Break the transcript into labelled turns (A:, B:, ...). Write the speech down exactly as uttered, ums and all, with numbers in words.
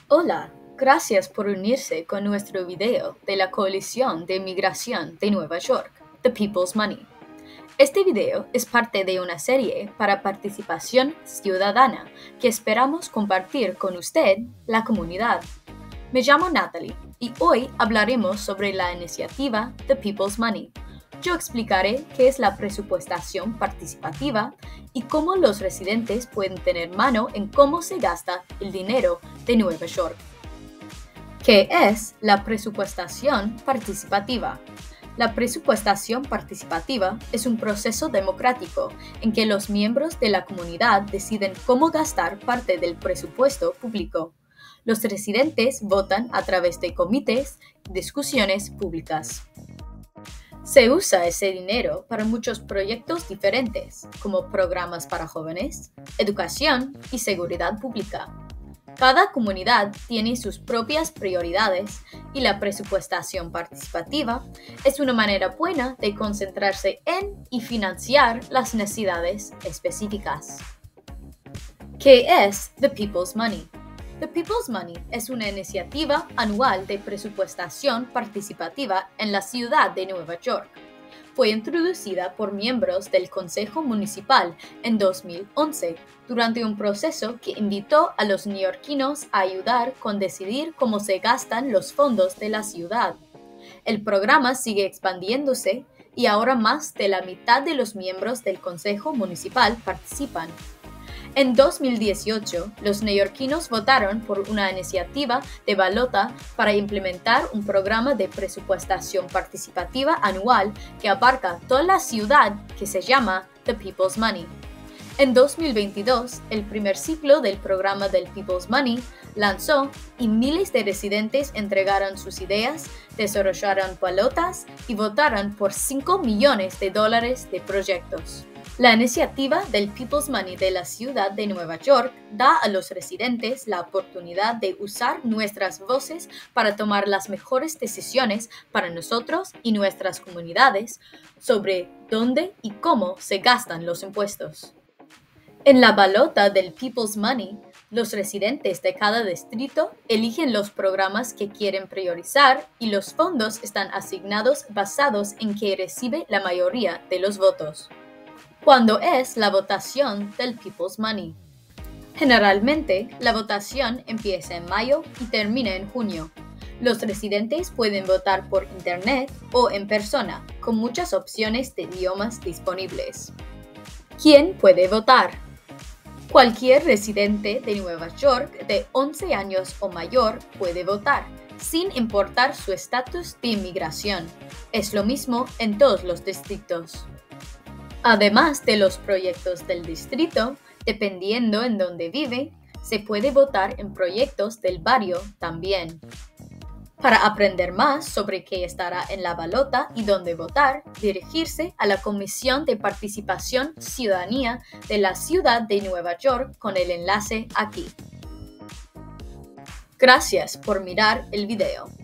A: Hola, gracias por unirse con nuestro video de la Coalición de Migración de Nueva York, The People's Money. Este video es parte de una serie para participación ciudadana que esperamos compartir con usted, la comunidad. Me llamo Natalie y hoy hablaremos sobre la iniciativa The People's Money. Yo explicaré qué es la presupuestación participativa y cómo los residentes pueden tener mano en cómo se gasta el dinero de Nueva York. ¿Qué es la presupuestación participativa? La presupuestación participativa es un proceso democrático en que los miembros de la comunidad deciden cómo gastar parte del presupuesto público. Los residentes votan a través de comités y discusiones públicas. Se usa ese dinero para muchos proyectos diferentes, como programas para jóvenes, educación y seguridad pública. Cada comunidad tiene sus propias prioridades y la presupuestación participativa es una manera buena de concentrarse en y financiar las necesidades específicas. ¿Qué es The People's Money? The People's Money es una iniciativa anual de presupuestación participativa en la ciudad de Nueva York. Fue introducida por miembros del Consejo Municipal en dos mil once durante un proceso que invitó a los neoyorquinos a ayudar con decidir cómo se gastan los fondos de la ciudad. El programa sigue expandiéndose y ahora más de la mitad de los miembros del Consejo Municipal participan. En dos mil dieciocho, los neoyorquinos votaron por una iniciativa de balota para implementar un programa de presupuestación participativa anual que abarca toda la ciudad que se llama The People's Money. En dos mil veintidós, el primer ciclo del programa del People's Money lanzó y miles de residentes entregaron sus ideas, desarrollaron balotas y votaron por cinco millones de dólares de proyectos. La iniciativa del People's Money de la ciudad de Nueva York da a los residentes la oportunidad de usar nuestras voces para tomar las mejores decisiones para nosotros y nuestras comunidades sobre dónde y cómo se gastan los impuestos. En la balota del People's Money, los residentes de cada distrito eligen los programas que quieren priorizar y los fondos están asignados basados en que recibe la mayoría de los votos. ¿Cuándo es la votación del People's Money? Generalmente, la votación empieza en mayo y termina en junio. Los residentes pueden votar por internet o en persona, con muchas opciones de idiomas disponibles. ¿Quién puede votar? Cualquier residente de Nueva York de once años o mayor puede votar, sin importar su estatus de inmigración. Es lo mismo en todos los distritos. Además de los proyectos del distrito, dependiendo en dónde vive, se puede votar en proyectos del barrio también. Para aprender más sobre qué estará en la balota y dónde votar, dirigirse a la Comisión de Participación Ciudadanía de la Ciudad de Nueva York con el enlace aquí. Gracias por mirar el video.